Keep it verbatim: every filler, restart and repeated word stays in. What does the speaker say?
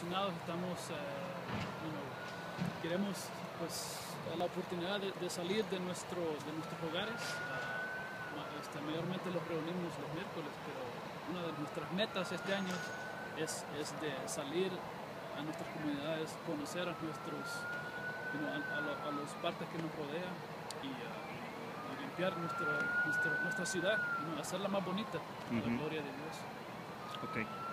asignados, estamos, eh, you know, queremos pues la oportunidad de, de salir de, nuestro, de nuestros hogares. Uh, este, mayormente los reunimos los miércoles, pero una de nuestras metas este año es, es de salir a nuestras comunidades, conocer a nuestros, you know, a, a, lo, a los partes que nos rodean y, uh, y limpiar nuestro, nuestro, nuestra ciudad, you know, hacerla más bonita, uh-huh. A la gloria de Dios. Okay.